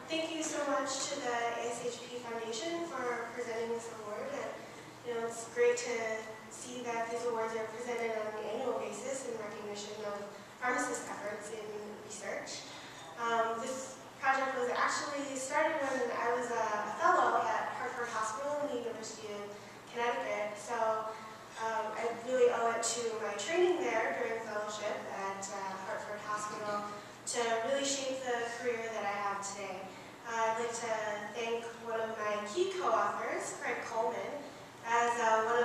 Thank you so much to the ASHP Foundation for presenting this award. And, it's great to see that these awards are presented on an annual basis in recognition of pharmacist efforts in research. This project was actually started when I was a fellow at Hartford Hospital in the University of Connecticut. So I really owe it to my training there during fellowship at Hartford Hospital to really shape the career that I have today. I'd like to thank one of my key co-authors, Craig Coleman, as one